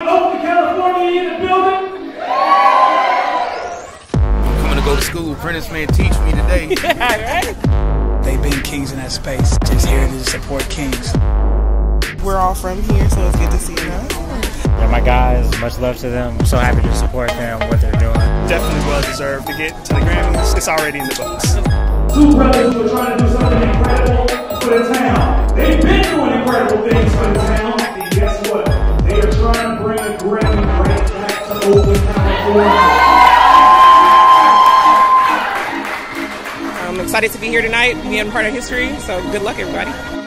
Oakland, California in the building. I'm coming to go to school. Prentice man teach me today. Yeah, right? They've been kings in that space. Just here to support kings. We're all from here, so it's good to see them. They're my guys. Much love to them. I'm so happy to support them, what they're doing. Definitely well deserved to get to the Grammys. It's already in the books. Two brothers who are trying to do something incredible for the town. They've been doing incredible things for the town. And guess what? They are trying to bring a Grammy right back to Oakland, California. I'm excited to be here tonight, being part of history, so good luck, everybody.